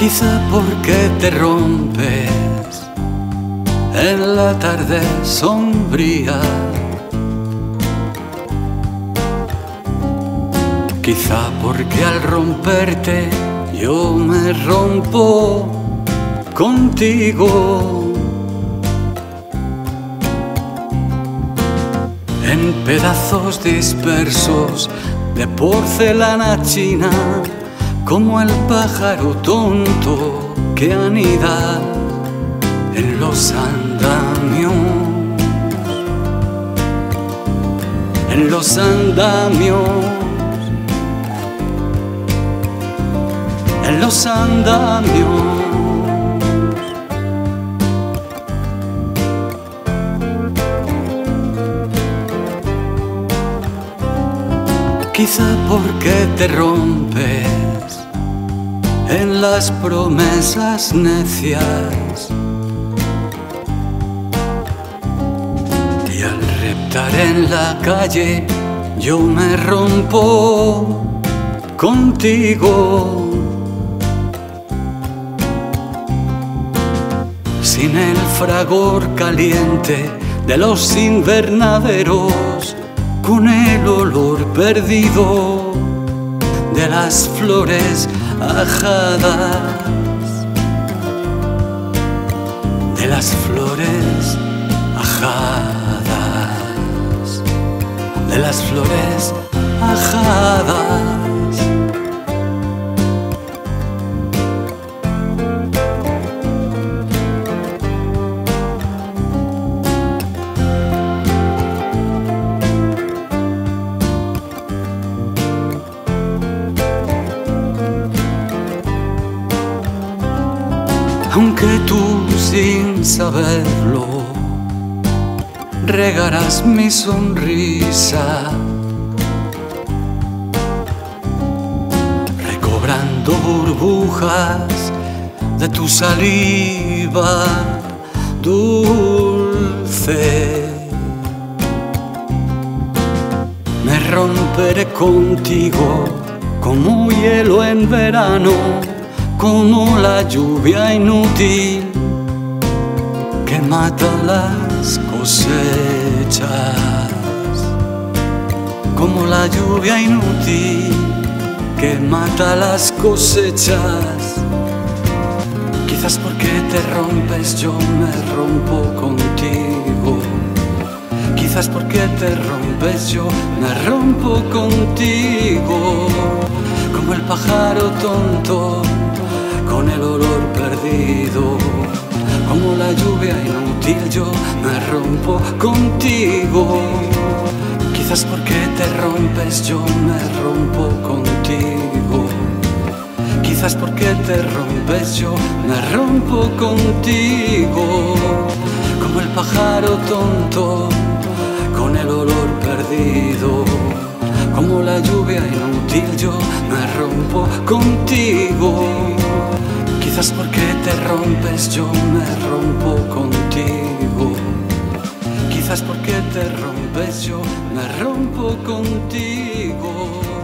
Quizá porque te rompes en la tarde sombría. Quizá porque al romperte yo me rompo contigo. En pedazos dispersos de porcelana china, como el pájaro tonto que anida en los andamios. En los andamios. En los andamios. Quizá porque te rompes en las promesas necias, y al reptar en la calle yo me rompo contigo. Sin el fragor caliente de los invernaderos, con el olor perdido de las flores ajadas, de las flores ajadas, de las flores ajadas. Aunque tú sin saberlo regarás mi sonrisa, recobrando burbujas de tu saliva dulce. Me romperé contigo como hielo en verano, como la lluvia inútil que mata las cosechas, como la lluvia inútil que mata las cosechas. Quizás porque te rompes yo me rompo contigo. Quizás porque te rompes yo me rompo contigo. Como el pájaro tonto con el olor perdido, como la lluvia inútil yo me rompo contigo. Quizás porque te rompes yo me rompo contigo. Quizás porque te rompes yo me rompo contigo. Como el pájaro tonto con el olor perdido, como la lluvia inútil yo me rompo contigo. Quizás porque te rompes yo me rompo contigo. Quizás porque te rompes yo me rompo contigo.